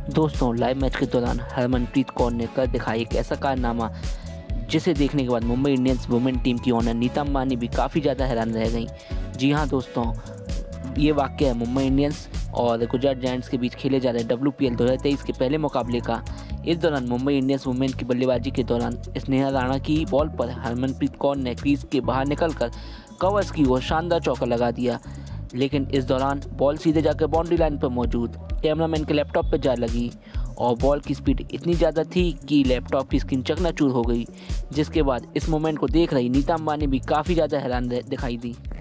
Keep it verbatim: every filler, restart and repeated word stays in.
दोस्तों, live match के दौरान हरमनप्रीत कौर ने कर दिखाया एक ऐसा कारनामा जिसे देखने के बाद मुंबई इंडियंस वुमेन टीम की ओनर नीता अंबानी भी काफ़ी ज़्यादा हैरान रह गई। जी हाँ दोस्तों, ये वाक़या है मुंबई इंडियंस और गुजरात जायंट्स के बीच खेले जा रहे डब्ल्यू पी एल दो हज़ार तेईस के पहले मुकाबले का। इस दौरान मुंबई इंडियंस वुमेन की बल्लेबाजी के दौरान स्नेहा राणा की बॉल पर हरमनप्रीत कौर ने क्रीज के बाहर निकलकर कवर्स की ओर शानदार चौका लगा दिया, लेकिन इस दौरान बॉल सीधे जाकर बाउंड्री लाइन पर मौजूद कैमरामैन के लैपटॉप पर जा लगी और बॉल की स्पीड इतनी ज़्यादा थी कि लैपटॉप की स्क्रीन चकनाचूर हो गई, जिसके बाद इस मोमेंट को देख रही नीता अंबानी भी काफ़ी ज़्यादा हैरान दिखाई दी।